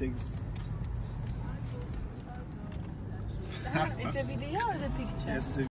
takes. It's a video or the picture? Yes, it's a